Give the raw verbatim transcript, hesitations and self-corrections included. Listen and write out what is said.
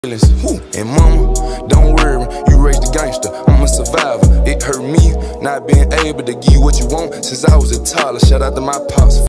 And mama, don't worry, you raised a gangster, I'm a survivor. It hurt me not being able to give you what you want since I was a toddler. Shout out to my pops.